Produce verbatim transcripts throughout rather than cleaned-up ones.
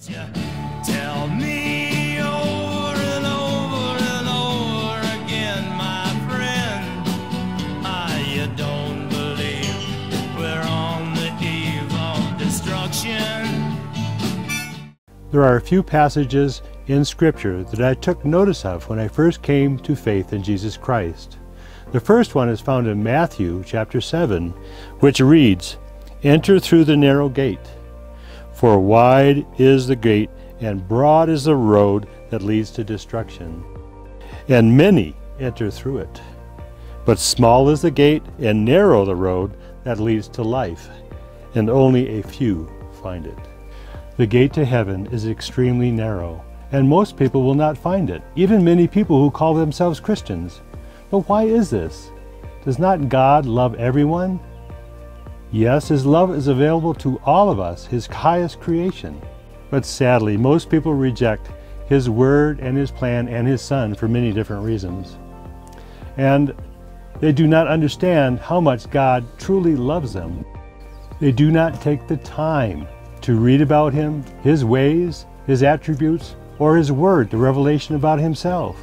Tell me over and over and over again, my friend, ah, you don't believe we're on the eve of destruction. There are a few passages in Scripture that I took notice of when I first came to faith in Jesus Christ. The first one is found in Matthew chapter seven, which reads, "Enter through the narrow gate. For wide is the gate, and broad is the road that leads to destruction, and many enter through it. But small is the gate, and narrow the road that leads to life, and only a few find it." The gate to heaven is extremely narrow, and most people will not find it, even many people who call themselves Christians. But why is this? Does not God love everyone? Yes, His love is available to all of us, His highest creation. But sadly, most people reject His Word and His plan and His Son for many different reasons. And they do not understand how much God truly loves them. They do not take the time to read about Him, His ways, His attributes, or His Word, the revelation about Himself,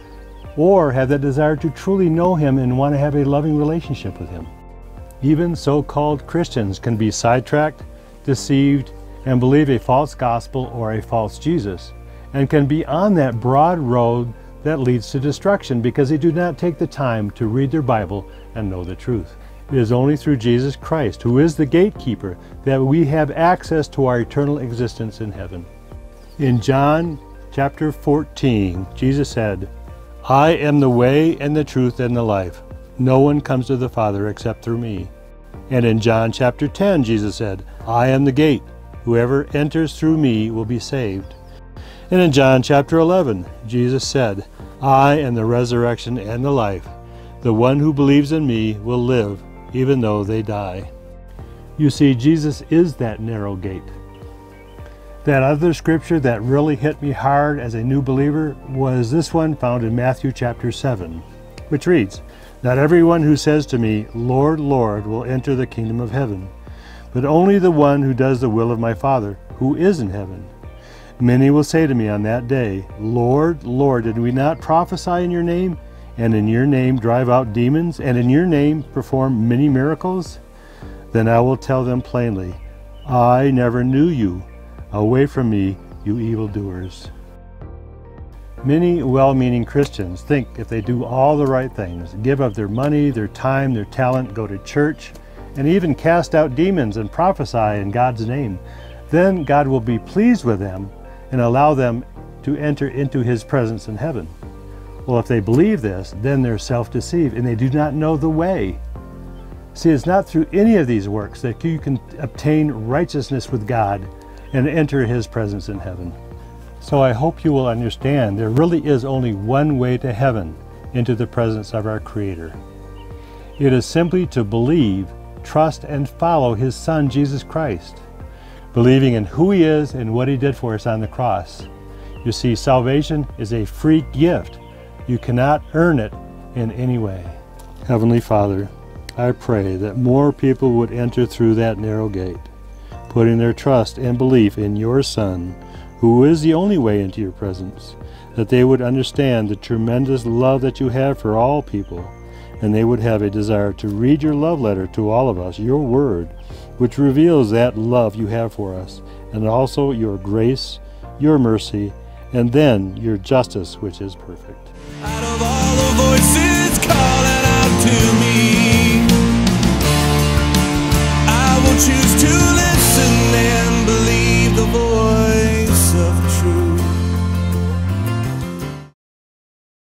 or have the desire to truly know Him and want to have a loving relationship with Him. Even so-called Christians can be sidetracked, deceived, and believe a false gospel or a false Jesus, and can be on that broad road that leads to destruction because they do not take the time to read their Bible and know the truth. It is only through Jesus Christ, who is the gatekeeper, that we have access to our eternal existence in heaven. In John chapter fourteen, Jesus said, "I am the way and the truth and the life. No one comes to the Father except through me." And in John chapter ten, Jesus said, "I am the gate. Whoever enters through me will be saved." And in John chapter eleven, Jesus said, "I am the resurrection and the life. The one who believes in me will live, even though they die." You see, Jesus is that narrow gate. That other scripture that really hit me hard as a new believer was this one found in Matthew chapter seven, which reads, "Not everyone who says to me, 'Lord, Lord,' will enter the kingdom of heaven, but only the one who does the will of my Father who is in heaven. Many will say to me on that day, 'Lord, Lord, did we not prophesy in your name, and in your name drive out demons, and in your name perform many miracles?' Then I will tell them plainly, 'I never knew you. Away from me, you evildoers.'" Many well-meaning Christians think if they do all the right things, give of their money, their time, their talent, go to church, and even cast out demons and prophesy in God's name, then God will be pleased with them and allow them to enter into His presence in heaven. Well, if they believe this, then they're self-deceived and they do not know the way. See, it's not through any of these works that you can obtain righteousness with God and enter His presence in heaven. So I hope you will understand there really is only one way to heaven, into the presence of our Creator. It is simply to believe, trust, and follow His Son, Jesus Christ, believing in who He is and what He did for us on the cross. You see, salvation is a free gift. You cannot earn it in any way. Heavenly Father, I pray that more people would enter through that narrow gate, putting their trust and belief in your Son, who is the only way into your presence, that they would understand the tremendous love that you have for all people, and they would have a desire to read your love letter to all of us, your word, which reveals that love you have for us, and also your grace, your mercy, and then your justice, which is perfect. Out of all the voices calling